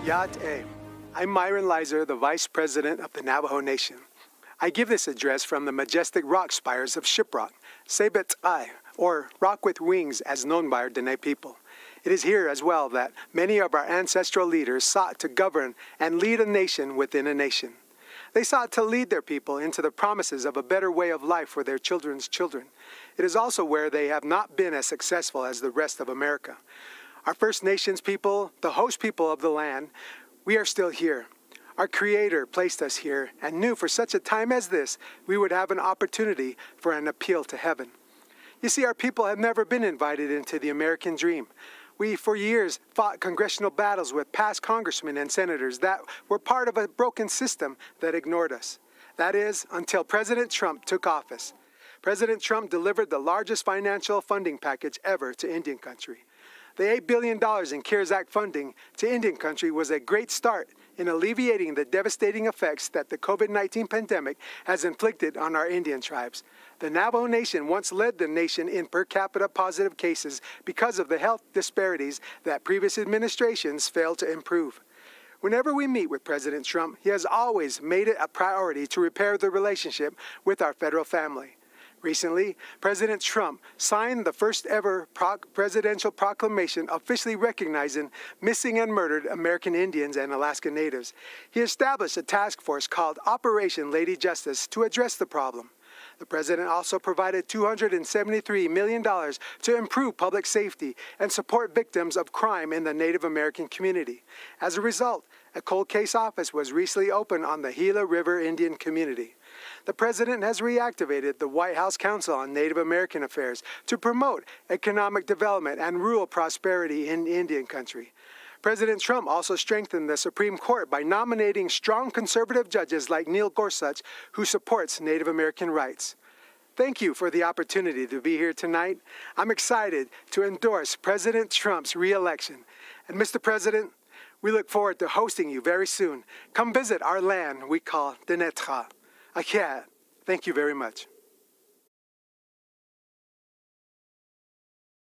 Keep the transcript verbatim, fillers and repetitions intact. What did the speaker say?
Yat-e. I'm Myron Lizer, the Vice President of the Navajo Nation. I give this address from the majestic rock spires of Shiprock, Sebet-ai, or Rock with Wings as known by our Dene people. It is here as well that many of our ancestral leaders sought to govern and lead a nation within a nation. They sought to lead their people into the promises of a better way of life for their children's children. It is also where they have not been as successful as the rest of America. Our First Nations people, the host people of the land, we are still here. Our Creator placed us here and knew for such a time as this, we would have an opportunity for an appeal to heaven. You see, our people have never been invited into the American dream. We, for years, fought congressional battles with past congressmen and senators that were part of a broken system that ignored us. That is, until President Trump took office. President Trump delivered the largest financial funding package ever to Indian country. The eight billion dollars in CARES Act funding to Indian country was a great start in alleviating the devastating effects that the COVID nineteen pandemic has inflicted on our Indian tribes. The Navajo Nation once led the nation in per capita positive cases because of the health disparities that previous administrations failed to improve. Whenever we meet with President Trump, he has always made it a priority to repair the relationship with our federal family. Recently, President Trump signed the first ever pro- presidential proclamation officially recognizing missing and murdered American Indians and Alaska Natives. He established a task force called Operation Lady Justice to address the problem. The president also provided two hundred seventy-three million dollars to improve public safety and support victims of crime in the Native American community. As a result, a cold case office was recently opened on the Gila River Indian community. The president has reactivated the White House Council on Native American Affairs to promote economic development and rural prosperity in Indian country. President Trump also strengthened the Supreme Court by nominating strong conservative judges like Neil Gorsuch, who supports Native American rights. Thank you for the opportunity to be here tonight. I'm excited to endorse President Trump's re-election. And Mister President, we look forward to hosting you very soon. Come visit our land we call Denetra. Thank you very much.